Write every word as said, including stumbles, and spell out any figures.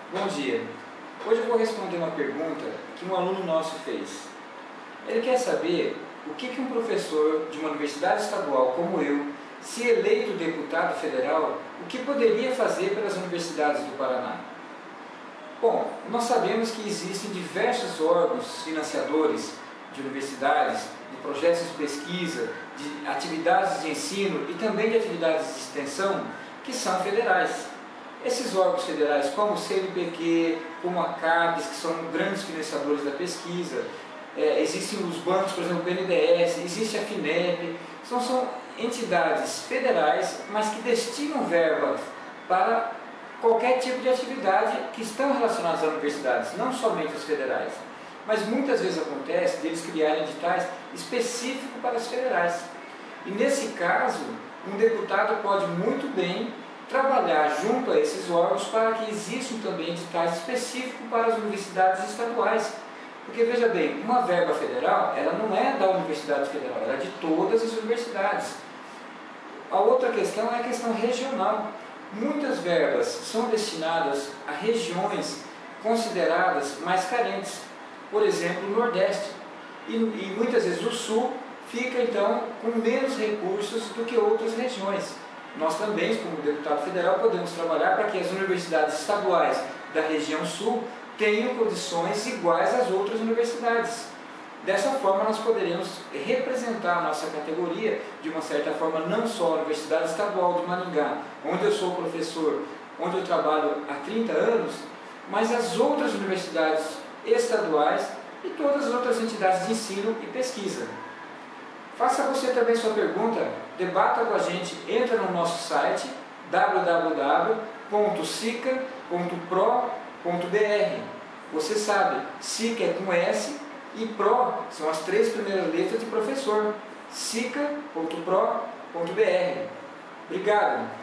Bom dia. Hoje eu vou responder uma pergunta que um aluno nosso fez. Ele quer saber o que que um professor de uma universidade estadual como eu, se eleito deputado federal, o que poderia fazer pelas universidades do Paraná. Bom, nós sabemos que existem diversos órgãos financiadores de universidades, de projetos de pesquisa, de atividades de ensino e também de atividades de extensão que são federais. Esses órgãos federais, como o C N P Q, como a CAPES, que são grandes financiadores da pesquisa, é, existem os bancos, por exemplo, o B N D E S, existe a FINEP, são, são entidades federais, mas que destinam verbas para qualquer tipo de atividade que estão relacionadas às universidades, não somente as federais. Mas muitas vezes acontece deles criarem editais específicos para as federais. E nesse caso, um deputado pode muito bem trabalhar junto a esses órgãos para que existam também editais específicos para as universidades estaduais. Porque, veja bem, uma verba federal, ela não é da Universidade Federal, ela é de todas as universidades. A outra questão é a questão regional. Muitas verbas são destinadas a regiões consideradas mais carentes. Por exemplo, o Nordeste. E, e muitas vezes o Sul fica, então, com menos recursos do que outras regiões. Nós também, como deputado federal, podemos trabalhar para que as universidades estaduais da região sul tenham condições iguais às outras universidades. Dessa forma, nós poderemos representar a nossa categoria, de uma certa forma, não só a Universidade Estadual de Maringá, onde eu sou professor, onde eu trabalho há trinta anos, mas as outras universidades estaduais e todas as outras entidades de ensino e pesquisa. Faça você também sua pergunta, debata com a gente, entra no nosso site w w w ponto sica ponto pro ponto b r. Você sabe, Sica é com S e Pro são as três primeiras letras de professor. sica ponto pro ponto b r. Obrigado.